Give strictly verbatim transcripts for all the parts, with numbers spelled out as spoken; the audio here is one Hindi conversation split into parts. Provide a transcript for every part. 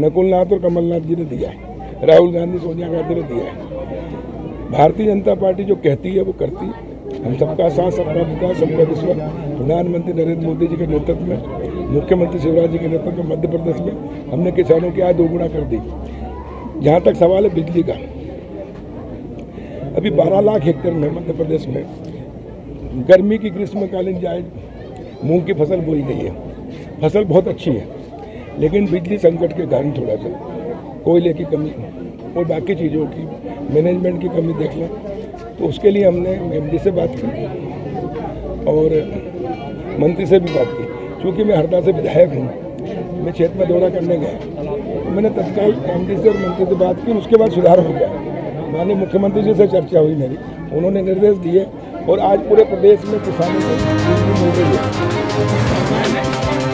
नकुलनाथ और कमलनाथ जी ने दिया है, राहुल गांधी सोनिया गांधी ने दिया है। भारतीय जनता पार्टी जो कहती है वो करती है। हम सबका साथ, सबका विकास, सबका विश्वास, प्रधानमंत्री नरेंद्र मोदी जी के नेतृत्व में, मुख्यमंत्री शिवराज जी के नेतृत्व में मध्य प्रदेश में हमने किसानों की आय दोगुना कर दी। जहाँ तक सवाल है बिजली का, अभी बारह लाख हेक्टेयर में मध्य प्रदेश में गर्मी की ग्रीष्मकालीन जायज मूंग की फसल बोई गई है। फसल बहुत अच्छी है, लेकिन बिजली संकट के कारण थोड़ा सा कोयले की कमी और बाकी चीज़ों की मैनेजमेंट की कमी देख लें, तो उसके लिए हमने एमडी से बात की और मंत्री से भी बात की। क्योंकि मैं हरदा से विधायक हूँ, मैं क्षेत्र में दौरा करने गया, तो मैंने तत्काल एमडी से और मंत्री से बात की, उसके बाद सुधार हो गया। माननीय मुख्यमंत्री जी से चर्चा हुई मेरी, उन्होंने निर्देश दिए और आज पूरे प्रदेश में किसानों को बिजली मिल रही है।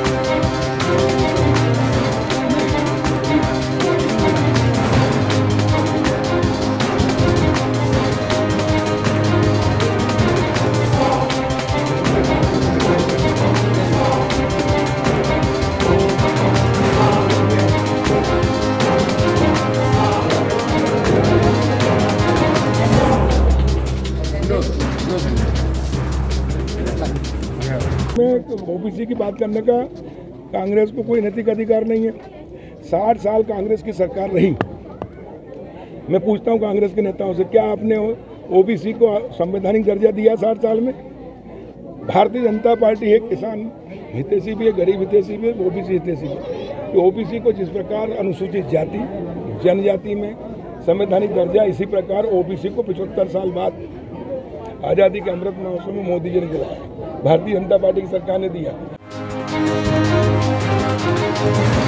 में ओबीसी की बात करने का कांग्रेस को कोई नैतिक अधिकार नहीं है। साठ साल कांग्रेस की सरकार रही। मैं पूछता हूं कांग्रेस के नेताओं से, क्या आपने ओबीसी को संवैधानिक दर्जा दिया साठ साल में? भारतीय जनता पार्टी है किसान हितैषी भी है, गरीब हितैषी भी है, ओबीसी हितैषी भी है। तो ओबीसी को जिस प्रकार अनुसूचित जाति जनजाति में संवैधानिक दर्जा, इसी प्रकार ओबीसी को पचहत्तर साल बाद आज़ादी के अमृत महोत्सव में मोदी जी ने दिलाया, भारतीय जनता पार्टी की सरकार ने दिया।